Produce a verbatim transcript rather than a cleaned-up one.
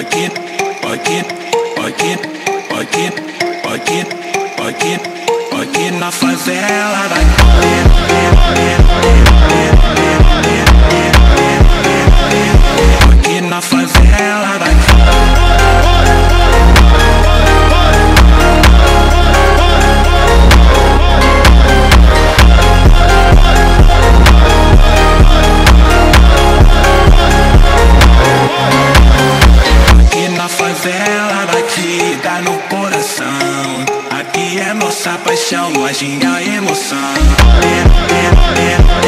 aqui, aqui, aqui, aqui, aqui, aqui, aqui na favela daqui. Aqui na favela daqui. Na favela daqui, dá no coração. Aqui é nossa paixão, nós e a emoção.